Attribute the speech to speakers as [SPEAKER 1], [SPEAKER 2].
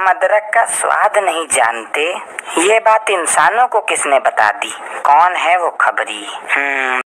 [SPEAKER 1] हम अदरक का स्वाद नहीं जानते, ये बात इंसानों को किसने बता दी? कौन है वो खबरी?